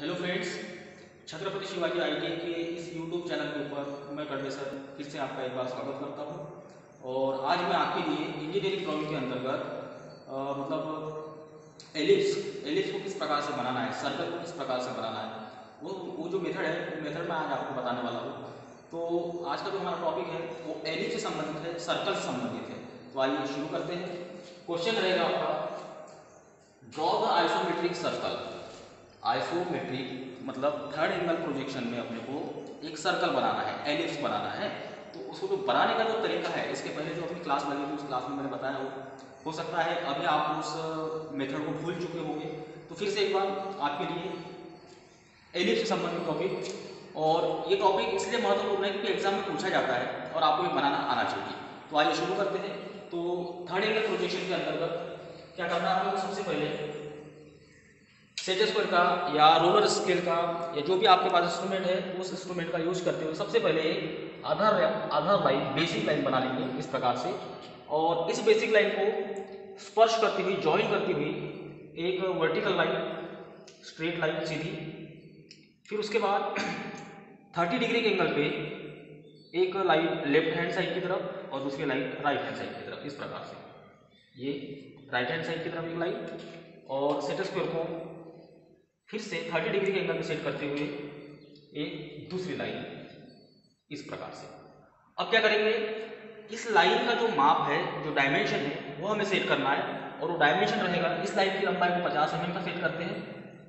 Hello friends, Chhatrapati Shivaji ITI के इस YouTube channel के ऊपर मैं कड़वे सर फिर से आपका एक बार स्वागत करता हूं। और आज मैं आपके लिए इंजीनियरिंग ड्राइंग के अंतर्गत मतलब एलिप्स को किस प्रकार से बनाना है, सर्कल को किस प्रकार से बनाना है, वो जो मेथड है वो मेथड मैं आज आपको बताने वाला हूँ। तो आज का जो हमारा टॉपिक है वो एलिप्स से संबंधित है, सर्कल से संबंधित है। तो आइए शुरू करते हैं। क्वेश्चन रहेगा आपका, draw the isometric circle. Isometric मतलब थर्ड एंगल प्रोजेक्शन में अपने को एक सर्कल बनाना है, एलिप्स बनाना है। तो उसको जो बनाने का जो तरीका है, इसके पहले जो अपनी क्लास लगी थी उस क्लास में मैंने बताया हो सकता है अभी आप उस मेथड को भूल चुके होंगे। तो फिर से एक बार आपके लिए एलिप्स से संबंधित टॉपिक, और ये टॉपिक इसलिए महत्वपूर्ण है क्योंकि एग्जाम में पूछा जाता है और आपको ये बनाना आना चाहिए। तो आइए शुरू करते हैं। तो थर्ड एंगल प्रोजेक्शन के अंतर्गत क्या करना है आपको, सबसे पहले सेट स्क्वायर का या रोलर स्केल का या जो भी आपके पास इंस्ट्रूमेंट है उस इंस्ट्रूमेंट का यूज करते हुए सबसे पहले आधार लाइन, बेसिक लाइन बना लेंगे इस प्रकार से। और इस बेसिक लाइन को स्पर्श करती हुई, ज्वाइन करती हुई एक वर्टिकल लाइन, स्ट्रेट लाइन सीधी। फिर उसके बाद 30 डिग्री के एंगल पे एक लाइन लेफ्ट हैंड साइड की तरफ और दूसरी लाइन राइट हैंड साइड की तरफ, इस प्रकार से। ये राइट हैंड साइड की तरफ एक लाइन और सेट स्क्वायर को फिर से 30 डिग्री के एंगल पे सेट करते हुए एक दूसरी लाइन, इस प्रकार से। अब क्या करेंगे, इस लाइन का जो माप है, जो डायमेंशन है वो हमें सेट करना है। और वो डायमेंशन रहेगा, इस लाइन की लंबाई को 50 mm का सेट करते हैं,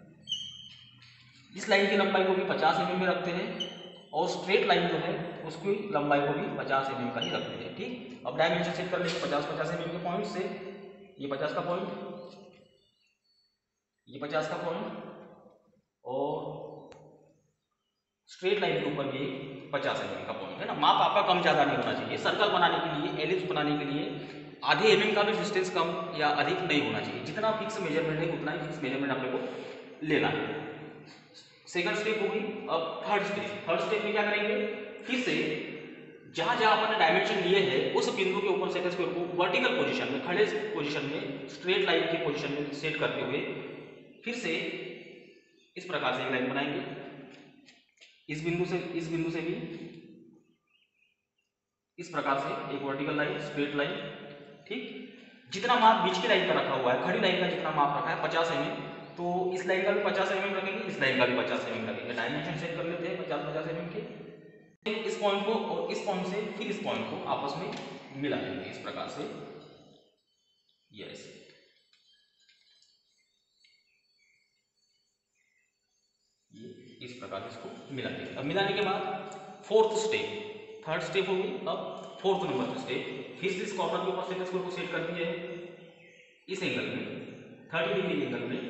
इस लाइन की लंबाई को भी 50 mm में रखते हैं, और स्ट्रेट लाइन जो है उसकी लंबाई को भी 50 mm का ही रखते हैं। ठीक, अब डायमेंशन सेट कर लेंगे 50 mm के पॉइंट से। ये 50 का पॉइंट, ये 50 का पॉइंट, और स्ट्रेट लाइन के ऊपर भी 50 mm का पॉइंट है ना। माप आपका कम ज्यादा नहीं होना चाहिए। सर्कल बनाने के लिए, एलिप्स बनाने के लिए आधे mm का भी डिस्टेंस कम या अधिक नहीं होना चाहिए। जितना फिक्स मेजरमेंट है उतना ही फिक्स मेजरमेंट अपने को लेना है। सेकंड स्टेप होगी। अब थर्ड स्टेप में क्या करेंगे, फिर से जहां जहां अपन ने डायमेंशन लिए हैं उस बिंदु के ऊपर सेट स्क्वायर को वर्टिकल पोजीशन में, खड़े पोजीशन में, स्ट्रेट लाइन की पोजीशन में सेट करते हुए फिर से इस प्रकार से एक लाइन बनाएंगे। इस बिंदु से भी इस प्रकार से एक वर्टिकल लाइन, स्ट्रेट लाइन। ठीक, जितना माप बीच की लाइन का रखा हुआ है, खड़ी लाइन का जितना माप रखा है 50 mm, तो इस लाइन का भी 50 mm रखेंगे, इस लाइन का भी 50 mm रखेंगे। डायमेंशन सेट कर लेते हैं 50 mm के। इस पॉइंट को और इस पॉइंट से फिर इस पॉइंट को आपस में मिला लेंगे इस प्रकार से। यस, इस प्रकार इसको मिला देंगे। अब मिलाने के बाद थर्ड स्टेप होगी। अब फोर्थ नंबर स्टेप, फिर से इस कॉर्नर के ऊपर सेट स्क्वायर को सेट कर दिए इस एंगल में, 30 डिग्री एंगल में,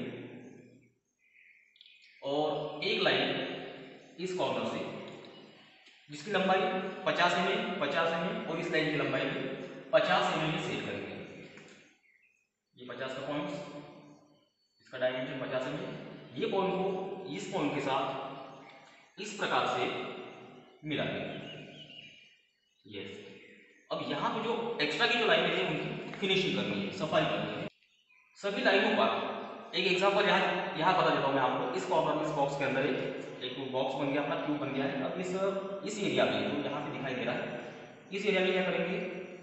और एक लाइन इस कॉर्नर से जिसकी लंबाई 50 mm और इस लाइन की लंबाई भी 50 mm में सेट करेंगे। ये 50 का पॉइंट, इसका डायमेंशन 50 mm। ये पॉइंट को इस पॉइंट के साथ इस प्रकार से मिला देंगे। यस, अब यहाँ पे जो एक्स्ट्रा की जो लाइनें हैं उनकी फिनिशिंग करनी है, सफाई करनी है। सभी लाइनों पर एक एग्जांपल यहाँ बता देता हूँ मैं आपको। इस कॉर्नर में, इस बॉक्स के अंदर एक बॉक्स बन गया, अपना क्यूब बन गया है। अब इस एरिया में जो यहाँ पे दिखाई दे रहा है, इस एरिया में क्या करेंगे,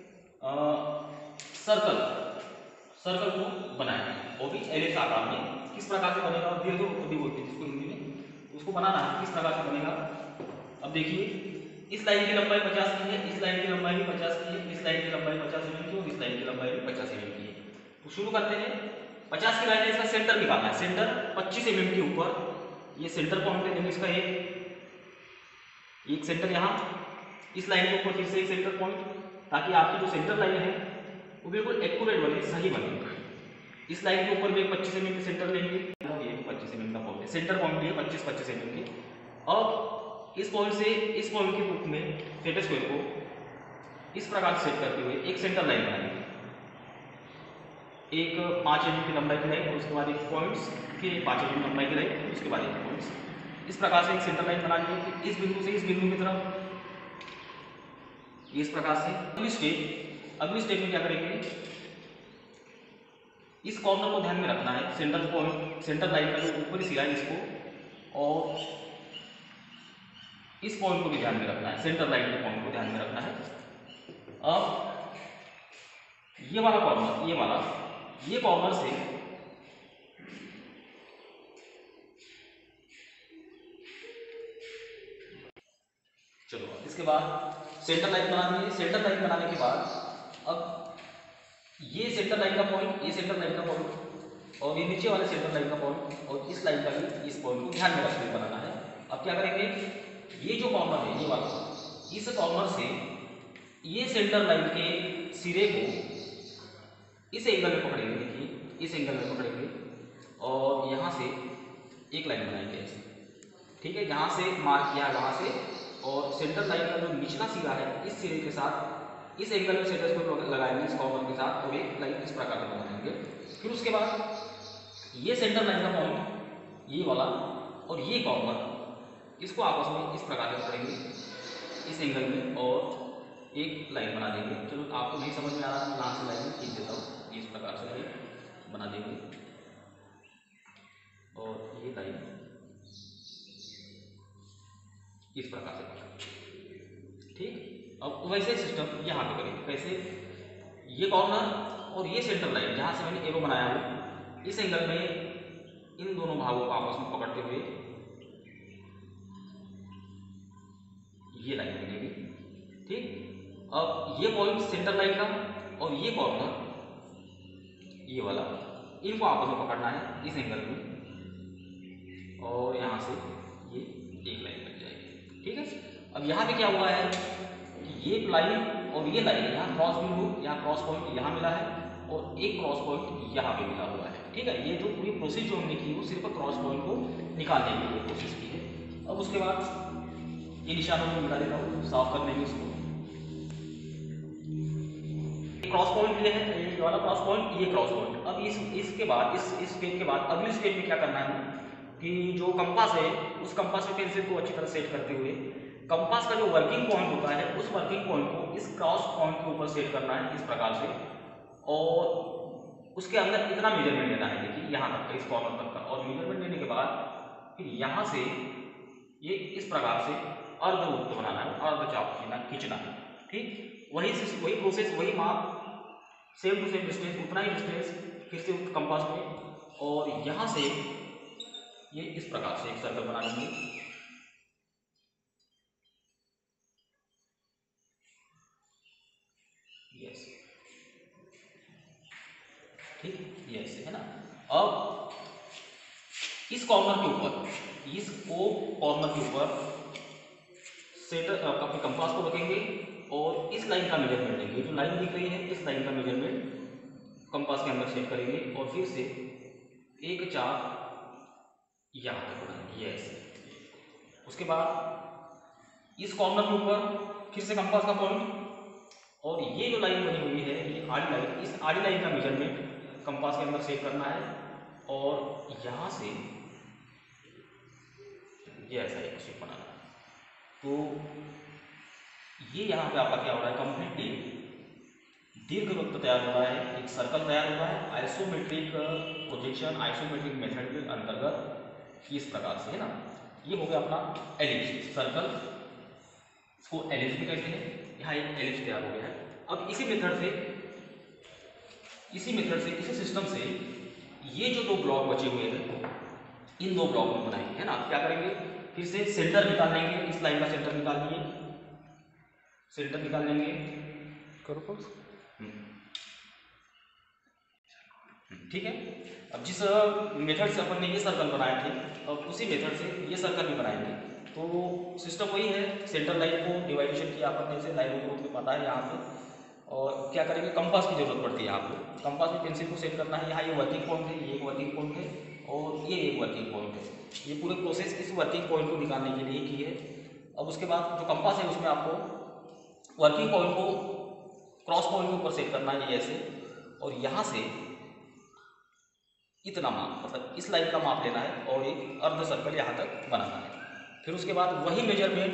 सर्कल को बनाएंगे, वो भी एलिप्स आकार में। किस प्रकार से बनेगा, दीर्घवृत्त बोलते हैं जिसको हिंदी में, उसको बनाना है किस प्रकार से बनेगा। अब देखिए, इस लाइन की लंबाई 50 की है, इस लाइन की लंबाई भी 50 की है, इस लाइन की लंबाई 50 mm की, और इस लाइन की लंबाई भी 50 mm की है। तो शुरू करते हैं। 50 की लाइन है, इसका सेंटर निकालना है। सेंटर 25 mm के ऊपर, ये सेंटर पॉइंट है इसका, एक सेंटर यहाँ, इस लाइन के ऊपर फिर से एक सेंटर पॉइंट, ताकि आपकी जो सेंटर लाइन है वो बिल्कुल एक्यूरेट बने, सही बने। इस लाइन के ऊपर भी 25 mm के सेंटर लेंगे, ये 25 mm का पॉइंट है, सेंटर पॉइंट है 25 mm के। अब इस पॉइंट से इस पॉइंट के रूप में सेट स्क्वायर को इस प्रकार सेट करते हुए एक सेंटर लाइन बनाएंगे, एक 5 mm की लंबाई की लाइन, और उसके बाद एक पॉइंट्स, फिर 5 mm लंबाई की लाइन, उसके बाद एक पॉइंट्स। इस प्रकार से एक सेंटर लाइन बना लेंगे इस बिंदु से इस बिंदु की तरफ, इस प्रकार से। अगली स्टेप में क्या करेंगे, इस कॉर्नर को ध्यान में रखना है। सेंटर लाइन का जो ऊपरी सिरा है इसको और इस पॉइंट को भी ध्यान में रखना है, सेंटर लाइन के पॉइंट को ध्यान में रखना है। अब ये वाला कॉर्नर, ये कॉर्नर से चलो, इसके बाद सेंटर लाइन बनानी है। सेंटर लाइन बनाने के बाद अब ये सेंटर लाइन का पॉइंट, ये सेंटर लाइन का पॉइंट और ये नीचे वाले सेंटर लाइन का पॉइंट और इस लाइन का भी, इस पॉइंट को ध्यान में रखकर बनाना है। अब क्या करेंगे, ये जो कॉर्नर है, ये वाला, इस कॉर्नर से ये सेंटर लाइन के सिरे को इस एंगल में पकड़ेंगे, देखिए इस एंगल में पकड़ेंगे और यहाँ से एक लाइन बनाएंगे ऐसे, ठीक है। यहाँ से मार्क किया, यहाँ से, और सेंटर लाइन का जो निचला सिरा है इस सिरे के साथ इस एंगल में सेंटर को लगाएंगे इस कॉर्नर के साथ और एक लाइन इस प्रकार से बनाएंगे। फिर उसके बाद ये सेंटर लाइन का पॉइंट, ये वाला और ये कॉर्नर, इसको आपस में इस प्रकार से पकड़ेंगे इस एंगल में और एक लाइन बना देंगे। चलो, आपको नहीं समझ में आ रहा तो यहाँ से लाइन खींच देता हूँ, इस प्रकार से लाइन बना देंगे और ये लाइन इस प्रकार से पकड़ेंगे, ठीक। अब वैसे सिस्टम यहाँ पे करेंगे। कैसे, ये कॉर्नर और ये सेंटर लाइन जहाँ से मैंने एरो बनाया है, इस एंगल में इन दोनों भागों को आपस में पकड़ते हुए ये लाइन बनेगी, ठीक। अब ये पॉइंट सेंटर लाइन का और ये कॉर्नर, ये वाला, इनको आपस में पकड़ना है इस एंगल में और यहाँ से ये एक लाइन बन जाएगी, ठीक है। अब यहाँ पे क्या हुआ है कि ये लाइन और ये लाइन, यहाँ क्रॉस बिंदु, यहाँ क्रॉस पॉइंट यहाँ मिला है और एक क्रॉस पॉइंट यहाँ पे मिला हुआ है, ठीक है। ये जो पूरी प्रोसेस जो हमने की वो सिर्फ क्रॉस पॉइंट को निकालने के लिए कोशिश की है। अब उसके बाद ये निशानों को मिटा देता हूँ, साफ कर लेंगे इसको। क्रॉस पॉइंट ये है, ये वाला क्रॉस पॉइंट, ये क्रॉस पॉइंट। अब इसके बाद इस स्टेप के बाद अगली स्टेप में क्या करना है कि जो कंपास है उस कंपास में पेंसिल को अच्छी तरह सेट करते हुए कंपास का जो वर्किंग पॉइंट होता है उस वर्किंग पॉइंट को इस क्रॉस पॉइंट के ऊपर सेट करना है इस प्रकार से और उसके अंदर इतना मेजरमेंट लेना है, देखिए यहाँ तक का, इस कॉर्नर तक का। और मेजरमेंट लेने के बाद फिर यहाँ से ये इस प्रकार से अर्धवृत्त बनाना है, अर्धचाप खींचना है, ठीक। वही प्रोसेस, वही माप, सेम टू सेम डिस्टेंस, उतना ही डिस्टेंस फिर से कंपास में और यहाँ से ये इस प्रकार से एक सर्कल बना लेंगे। यस, ठीक, यस, है ना। अब इस कॉर्नर के ऊपर, इस कॉर्नर के ऊपर सेंटर अपने कंपास को रखेंगे और इस लाइन का मेजरमेंट लेंगे। जो लाइन दिख रही है इस लाइन का मेजरमेंट कंपास के अंदर सेट करेंगे और फिर से एक चाप यहाँ तक बनाएंगे, यस। उसके बाद इस कॉर्नर के ऊपर फिर से कंपास का पॉइंट और ये जो लाइन बनी हुई है ये आड़ी लाइन, इस आड़ी लाइन का मेजरमेंट कंपास के अंदर सेट करना है और यहाँ से ये ऐसा एक शेप बनाना है। तो ये यहाँ पे आपका क्या हो रहा है, कंप्लीटली दीर्घ वृत्त तैयार हो रहा है, एक सर्कल तैयार हो रहा है आइसोमेट्रिक प्रोजेक्शन, आइसोमेट्रिक मेथड के अंतर्गत इस प्रकार से, है ना। ये हो गया अपना एलिप्स, सर्कल, इसको एलिप्स भी कहते हैं। यहाँ एक एलिप्स तैयार हो गया है। अब इसी मेथड से, इसी सिस्टम से ये जो दो ब्लॉक बचे हुए हैं इन दो ब्लॉक में बनाएंगे, है ना। क्या करेंगे, फिर से सेंटर निकाल लेंगे, इस लाइन का सेंटर निकाल लिए, सेंटर निकाल लेंगे, करो ठीक है। अब जिस मेथड से अपन ने ये सर्कल बनाए थे अब उसी मेथड से ये सर्कल भी बनाएंगे। तो सिस्टम वही है, सेंटर लाइन को डिवाइडेशन किया अपन ने, से लाइनों को तो पता है यहाँ पे। और क्या करेंगे, कंपास की जरूरत पड़ती है यहाँ पे। कंपास में पेंसिल को सेट करना है, यहाँ ये वर्किंग पॉइंट है, ये एक वर्किंग पॉइंट है और ये एक वर्किंग पॉइंट है। ये पूरे प्रोसेस इस वर्किंग पॉइंट को निकालने के लिए की है। अब उसके बाद जो कंपास है उसमें आपको वर्किंग पॉइंट को क्रॉस पॉइंट के ऊपर सेट करना है, ये ऐसे, और यहाँ से इतना माप, मतलब इस लाइन का माप लेना है और एक अर्ध सर्कल यहाँ तक बनाना है। फिर उसके बाद वही मेजरमेंट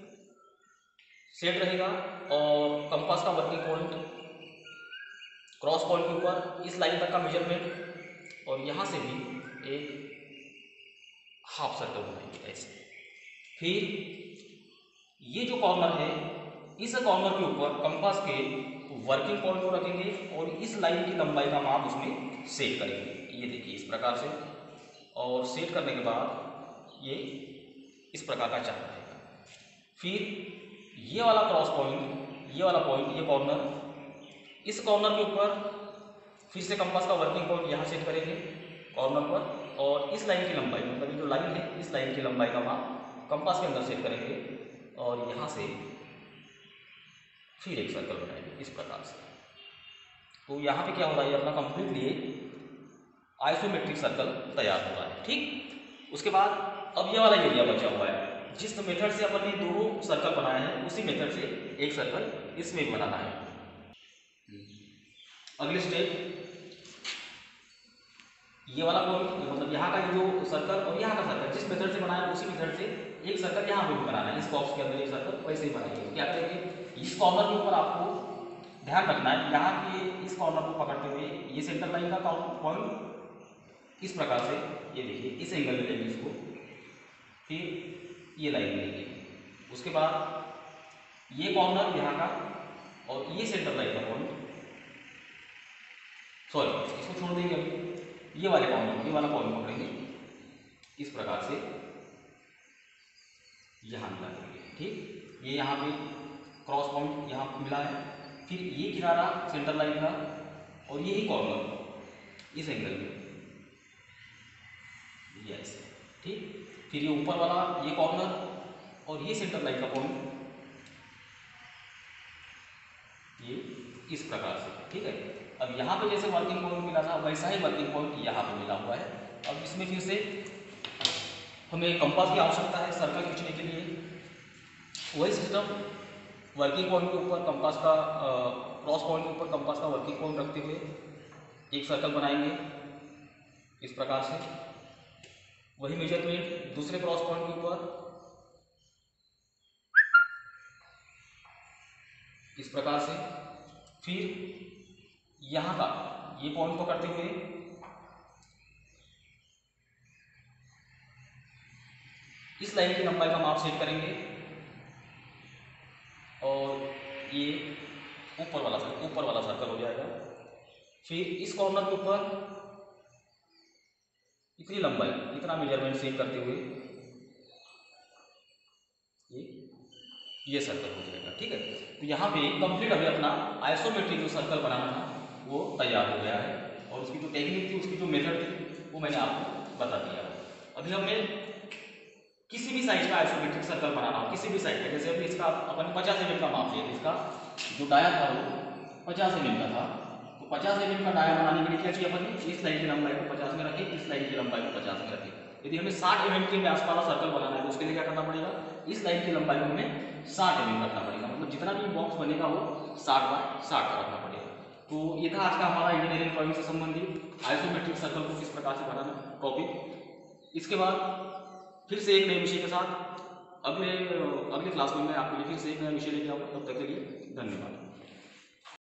सेट रहेगा और कंपास का वर्किंग पॉइंट क्रॉस पॉइंट के ऊपर इस लाइन तक का मेजरमेंट और यहाँ से भी एक हाफ सर्कल बनाएंगे ऐसे। फिर ये जो कॉर्नर है, इस कॉर्नर के ऊपर कंपास के वर्किंग पॉइंट को रखेंगे और इस लाइन की लंबाई का माप उसमें सेट करेंगे। ये देखिए इस प्रकार से, और सेट करने के बाद ये इस प्रकार का चार्ट रहेगा। फिर ये वाला क्रॉस पॉइंट, ये वाला पॉइंट, ये कॉर्नर, इस कॉर्नर के ऊपर फिर से कंपास का वर्किंग पॉइंट यहाँ सेट करेंगे कॉर्नर पर, और इस लाइन की लंबाई, मतलब ये जो लाइन है इस लाइन की लंबाई का माप कंपास के अंदर सेट करेंगे और यहाँ से फिर एक सर्कल बनाएंगे इस प्रकार से। तो यहाँ पे क्या हो रहा है, अपना कंप्लीटली आइसोमेट्रिक सर्कल तैयार हो रहा है। ठीक, उसके बाद अब ये वाला एरिया बचा हुआ है, जिस मेथड से अपन ने दोनों सर्कल बनाए हैं उसी मेथड से एक सर्कल इसमें भी बनाना है। अगले स्टेप, ये वाला पॉइंट, मतलब यहाँ का जो सर्कल और यहाँ का सर्कल जिस मेथड से बनाया उसी मेथड से एक सर्कल यहाँ पे भी बनाना है। इस बॉक्स के अंदर एक सर्कल वैसे ही बनाएंगे। क्या करेंगे, इस कॉर्नर के ऊपर आपको ध्यान रखना है, यहाँ के इस कॉर्नर को पकड़ते हुए ये सेंटर लाइन का पॉइंट इस प्रकार से, ये देखिए इस एंगल में लेंगे इसको, फिर ये लाइन लेंगे। उसके बाद ये कॉर्नर यहाँ का और ये सेंटर लाइन का पॉइंट, सॉरी इसको छोड़ देंगे अभी, ये वाले पॉइंट, ये वाला पॉइंट पकड़ेंगे इस प्रकार से, यहाँ मिला देंगे। ठीक, ये यहाँ पे क्रॉस पॉइंट यहाँ मिला है, फिर ये किनारा सेंटर लाइन का और यही कॉर्नर इस एंगल में, ये ऐसे। ठीक, फिर ये ऊपर वाला ये कॉर्नर और ये सेंटर लाइन का पॉइंट ये इस प्रकार से। ठीक है, अब यहाँ पे जैसे वर्किंग पॉइंट मिला था वैसा ही वर्किंग पॉइंट यहाँ पे मिला हुआ है। अब इसमें फिर से हमें कंपास की आवश्यकता है सर्कल खींचने के लिए। वही सिस्टम, वर्किंग पॉइंट के ऊपर कंपास का क्रॉस पॉइंट के ऊपर कंपास का वर्किंग पॉइंट रखते हुए एक सर्कल बनाएंगे इस प्रकार से। वही मेजरमेंट दूसरे क्रॉस पॉइंट के ऊपर इस प्रकार से, फिर यहाँ का ये पॉइंट पकड़ते हुए इस लाइन की लंबाई का माप सेट करेंगे और ये ऊपर वाला सर्कल हो जाएगा। फिर इस कॉर्नर के ऊपर इतनी लंबाई, इतना मेजरमेंट सेट करते हुए ये सर्कल हो जाएगा। ठीक है, तो यहाँ पे कंप्लीट अभी अपना आइसोमेट्रिक जो सर्कल बनाना था वो तैयार हो गया है, और उसकी जो टेक्निक थी, उसकी जो मेथड थी वो मैंने आपको बता दिया। अभी हमें किसी भी साइज का आइसोमेट्रिक सर्कल बनाना हो, किसी भी साइज का, जैसे अभी इसका अपन 50 mm का माप लिया, इसका जो डाया था वो 50 mm का था, तो 50 mm का डाया बनाने के लिए क्या किया अपन ने, इस लाइन की लंबाई को 50 में रखे, इस लाइन की लंबाई को 50 में रखे। यदि हमें 60 mm के व्यास वाला सर्कल बनाना है तो उसके लिए क्या करना पड़ेगा, इस लाइन की लंबाई को हमें 60 mm रखना पड़ेगा, मतलब जितना भी बॉक्स बनेगा वो 60 बाय 60 का रखना पड़ेगा। तो ये था आज का हमारा इंजीनियरिंग ड्राइंग से संबंधित आइसोमेट्रिक सर्कल को किस प्रकार से बनाना टॉपिक। इसके बाद फिर से एक नए विषय के साथ अगले क्लास में मैं आपके लिए फिर से एक नया विषय लेके आऊँगा। तब तक के लिए धन्यवाद।